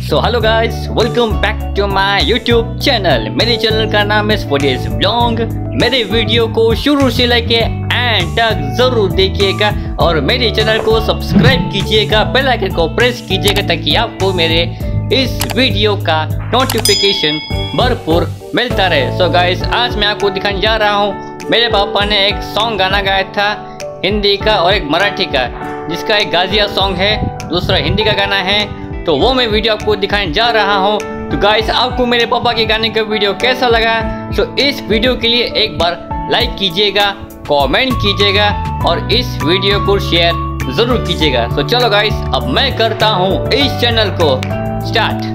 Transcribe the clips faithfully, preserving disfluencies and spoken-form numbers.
So hello guys, welcome back to my YouTube channel. मेरे channel का नाम है स्वदेश व्लॉग। मेरे वीडियो को शुरू से लेके एंड तक जरूर देखिएगा और मेरे चैनल को सब्सक्राइब कीजिएगा, बेल आइकन को प्रेस कीजिएगा ताकि आपको मेरे इस वीडियो का नोटिफिकेशन भरपूर मिलता रहे। सो गाइस, आज मैं आपको दिखाने जा रहा हूँ, मेरे पापा ने एक सॉन्ग गाना गाया था हिंदी का और एक मराठी का, जिसका एक गाजिया सॉन्ग है, दूसरा हिंदी का गाना है। तो वो मैं वीडियो आपको दिखाने जा रहा हूँ। तो गाइस, आपको मेरे पापा के गाने का वीडियो कैसा लगा? तो इस वीडियो के लिए एक बार लाइक कीजिएगा, कमेंट कीजिएगा और इस वीडियो को शेयर जरूर कीजिएगा। तो चलो गाइस, अब मैं करता हूँ इस चैनल को स्टार्ट।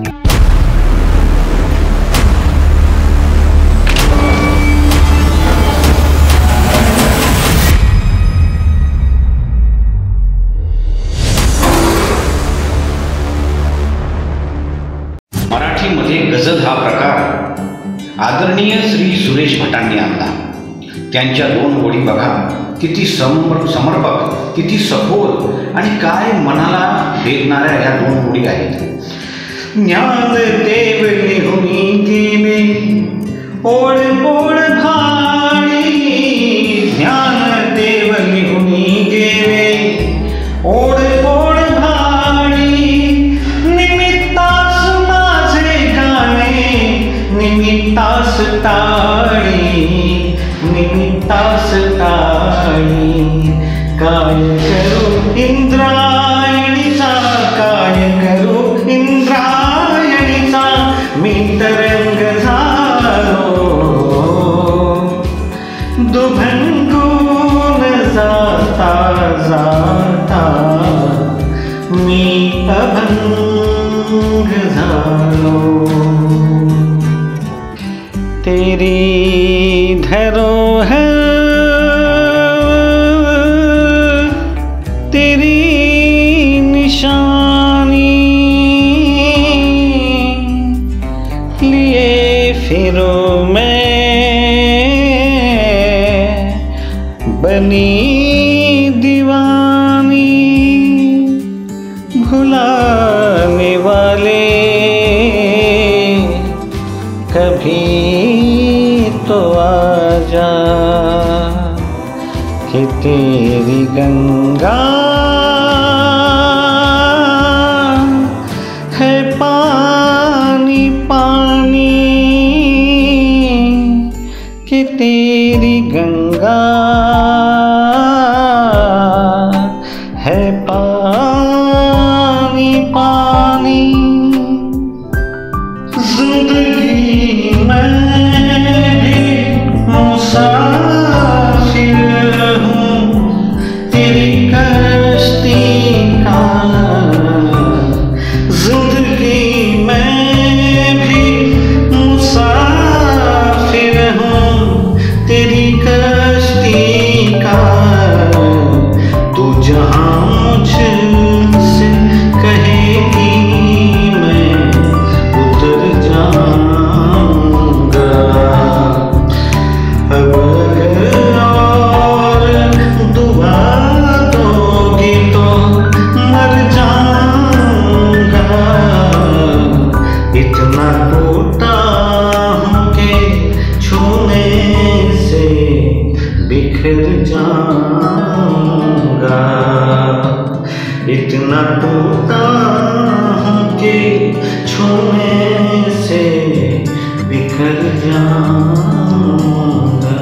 मराठीमध्ये गझल हा प्रकार आदरणीय श्री सुरेश भटांनी आणला। त्यांच्या दोन ओळी बघा, किती समर समर्पक, किती सखोल आणि काय मनाला भेदणाऱ्या या दोन ओळी आहेत। ज्ञान देव लिहुनी गेले ओढ ओढ भाडी, ज्ञान देव लिहुनी गेले ओढ ओढ निमित्तास टाळी, निमित्तास टाळी। काय करू इंद्रायणीचा, काय करू इंद्रायणीचा, मी तरंग झालो दुभंगून जाता जाता, मी अभंग झालो। तेरी धरोहर तेरी निशानी लिए फिरो मैं बनी दीवानी, भुलाने वाले कभी तो आजा कि तेरी गंगा है पानी पानी, कि तेरी गंगा है पानी पानी। जिंदगी में इतना टूटा हूँ कि छूने से बिखर जाऊंगा।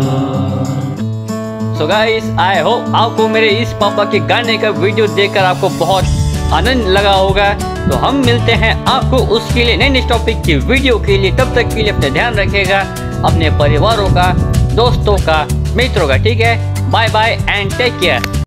सो गाइस, आई होप आपको मेरे इस पापा के गाने का वीडियो देखकर आपको बहुत आनंद लगा होगा। तो हम मिलते हैं आपको उसके लिए नए नए टॉपिक की वीडियो के लिए। तब तक के लिए अपना ध्यान रखिएगा, अपने परिवारों का, दोस्तों का, मित्रों का। ठीक है, bye bye and take care.